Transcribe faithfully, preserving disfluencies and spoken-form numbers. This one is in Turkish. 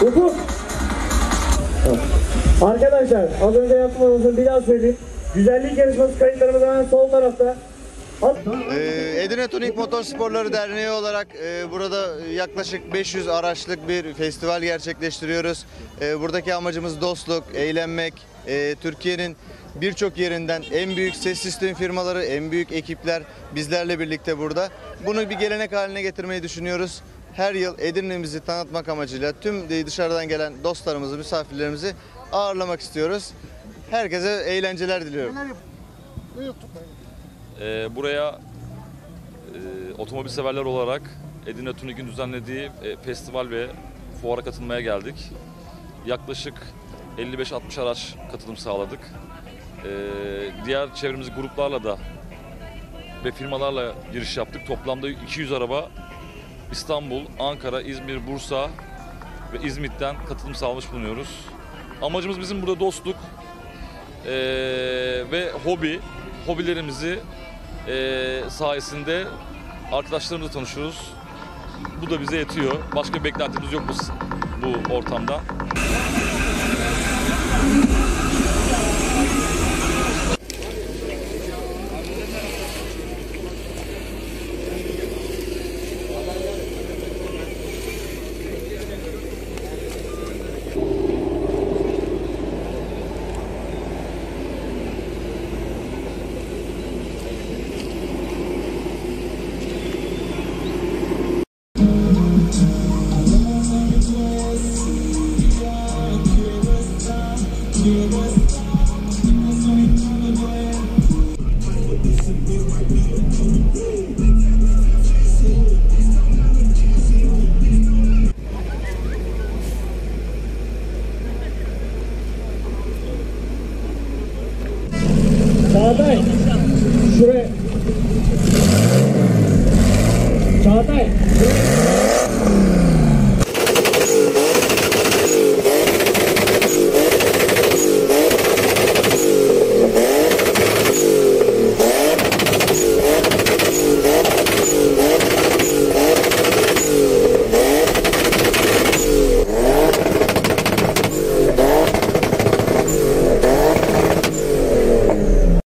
Ufuk. Arkadaşlar az önce yaptığımızın bir daha söyleyeyim. Güzellik yarışması kayıtlarımız hemen sol tarafta. Ee, Edirne Tuning Motorsporları Derneği olarak e, burada yaklaşık beş yüz araçlık bir festival gerçekleştiriyoruz. E, buradaki amacımız dostluk, eğlenmek. E, Türkiye'nin birçok yerinden en büyük ses sistemi firmaları, en büyük ekipler bizlerle birlikte burada. Bunu bir gelenek haline getirmeyi düşünüyoruz. Her yıl Edirne'mizi tanıtmak amacıyla tüm dışarıdan gelen dostlarımızı, misafirlerimizi ağırlamak istiyoruz. Herkese eğlenceler diliyorum. Ee, buraya e, otomobil severler olarak Edirne Tuning'in düzenlediği e, festival ve fuara katılmaya geldik. Yaklaşık elli beş altmış araç katılım sağladık. Ee, diğer çevremizi gruplarla da ve firmalarla giriş yaptık. Toplamda iki yüz araba İstanbul, Ankara, İzmir, Bursa ve İzmit'ten katılım sağlamış bulunuyoruz. Amacımız bizim burada dostluk e, ve hobi. Hobilerimizi e, sayesinde arkadaşlarımızla tanışıyoruz. Bu da bize yetiyor. Başka bir beklentimiz yok bu, bu ortamda. Çağatay, şuraya. Çağatay, şuraya.